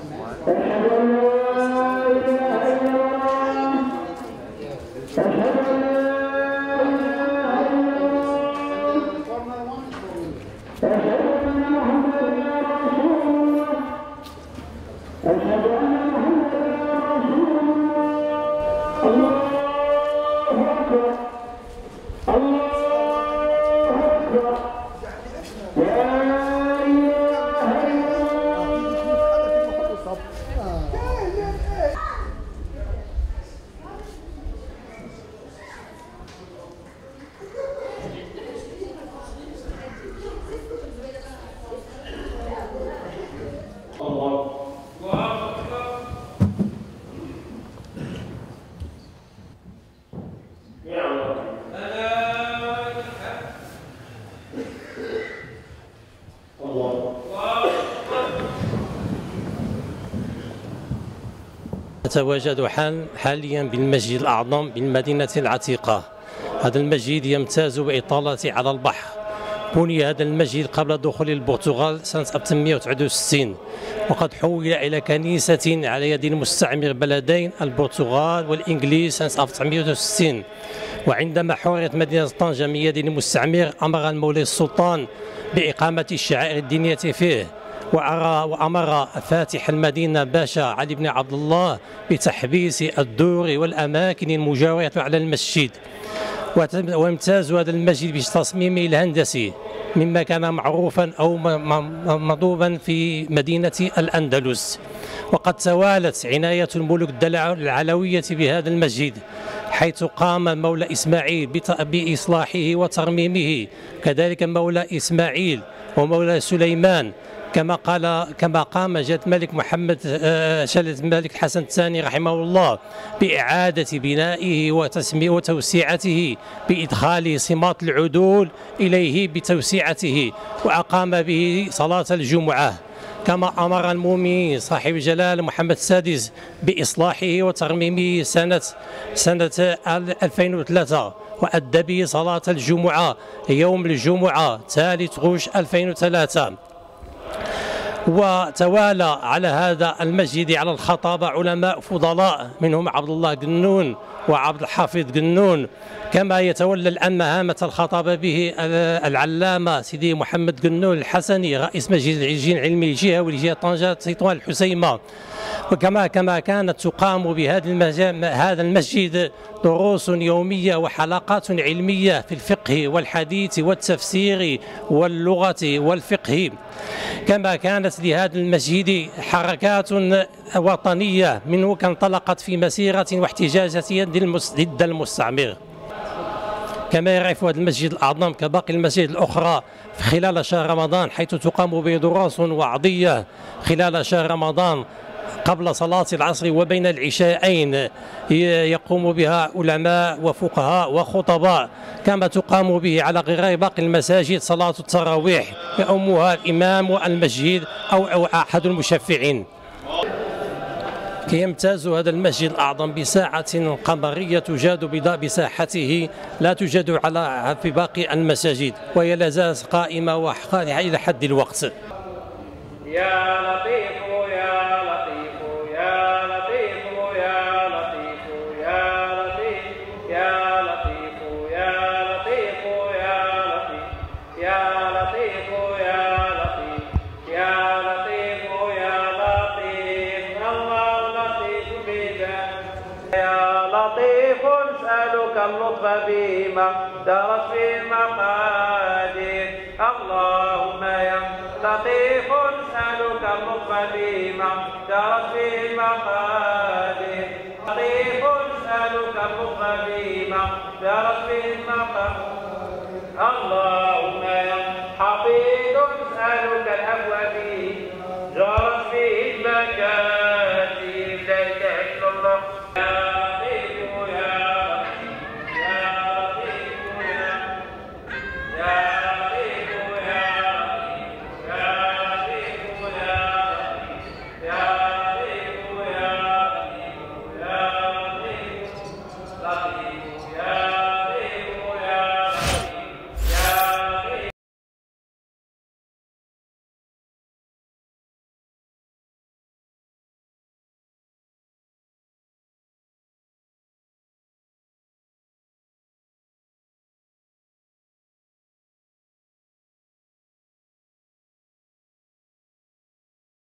نتواجد حاليا بالمسجد الأعظم بالمدينة العتيقة. هذا المسجد يمتاز بإطالته على البحر. بني هذا المسجد قبل دخول البرتغال سنة 1869، وقد حول إلى كنيسة على يد المستعمر بلدين البرتغال والإنجليز سنة 1960. وعندما حررت مدينة طنجة من يد المستعمر أمر المولى السلطان بإقامة الشعائر الدينية فيه، وأمر فاتح المدينة باشا علي بن عبد الله بتحبيس الدور والأماكن المجاورة على المسجد. ويمتاز هذا المسجد بتصميمه الهندسي مما كان معروفا أو مطلوبا في مدينة الأندلس. وقد توالت عناية الملوك العلوية بهذا المسجد، حيث قام مولى إسماعيل بإصلاحه وترميمه، كذلك مولى إسماعيل ومولى سليمان، كما قام جلالة الملك محمد جلالة الملك حسن الثاني رحمه الله بإعادة بنائه وتوسيعته بإدخال صمات العدول إليه بتوسيعته، وأقام به صلاة الجمعة، كما أمر المؤمنين صاحب الجلالة محمد السادس بإصلاحه وترميمه سنة 2003، وأدى به صلاة الجمعة يوم الجمعة 3 غش 2003. وتوالى على هذا المسجد على الخطابة علماء فضلاء منهم عبد الله قنون وعبد الحافظ قنون، كما يتولى الآن مهامة الخطابة به العلامة سيدي محمد قنون الحسني رئيس مجلس العجين العلمي الجهة ولجهة طنجة تطوان الحسيمة. وكما كانت تقام هذا المسجد دروس يومية وحلقات علمية في الفقه والحديث والتفسير واللغة والفقه. كما كانت لهذا المسجد حركات وطنية منه انطلقت في مسيرة واحتجاجات ضد المستعمر. كما يعرف هذا المسجد الأعظم كباقي المساجد الأخرى خلال شهر رمضان، حيث تقام به دروس وعظية خلال شهر رمضان قبل صلاة العصر وبين العشاءين، يقوم بها علماء وفقهاء وخطباء، كما تقام به على غير باقي المساجد صلاة التراويح يؤمها الإمام المسجد أو أحد المشفعين. يمتاز هذا المسجد الأعظم بساعة قمرية تجاد بساحته لا توجد في باقي المساجد، وهي لا زالت قائمة وحقائق إلى حد الوقت. يا لطيف يا لطيف يا لطيف يا لطيف يا لطيف يا لطيف يا لطيف يا لطيف يا لطيف يا لطيف يا لطيف يا لطيف الله لطيف بذنب. يا لطيف اسألك اللطف بما درت في المقادير. اللهم يا لطيف اسألك اللطف بما درت في المقادير. لطيف اسألك اللطف بما درت في المقادير. اللهم يا حفيظ اسألك